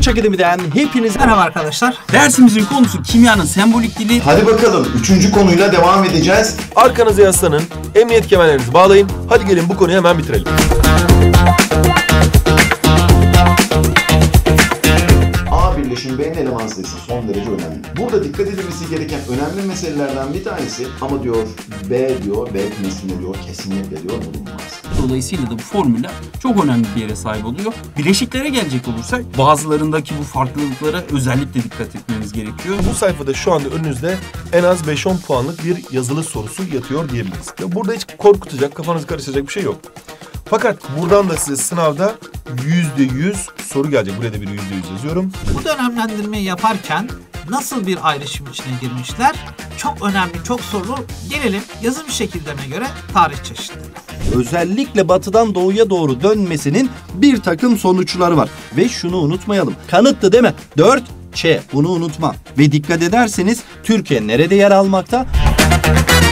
Tunç Akademi'den hepinize merhaba arkadaşlar. Dersimizin konusu kimyanın sembolik dili. Hadi bakalım 3. konuyla devam edeceğiz. Arkanıza yaslanın, emniyet kemerlerinizi bağlayın. Hadi gelin bu konuyu hemen bitirelim. A birleşim B'nin eleman sayısı son derece önemli. Burada dikkat edilmesi gereken önemli meselelerden bir tanesi ama diyor B kümesinde diyor kesinlikle diyor bulunmaz. Dolayısıyla da bu formüller çok önemli bir yere sahip oluyor. Bileşiklere gelecek olursak bazılarındaki bu farklılıklara özellikle dikkat etmemiz gerekiyor. Bu sayfada şu anda önünüzde en az 5-10 puanlık bir yazılı sorusu yatıyor diyebiliriz. Burada hiç korkutacak, kafanızı karıştıracak bir şey yok. Fakat buradan da size sınavda %100 soru gelecek. Buraya da bir %100 yazıyorum. Bu dönemlendirmeyi yaparken nasıl bir ayrışım içine girmişler? Çok önemli, çok sorulu. Gelelim yazım şekillerine göre tarih çeşitleri. özellikle batıdan doğuya doğru dönmesinin bir takım sonuçları var. Ve şunu unutmayalım. Kanıtlı değil mi? 4Ç. Bunu unutma. Ve dikkat ederseniz Türkiye nerede yer almakta?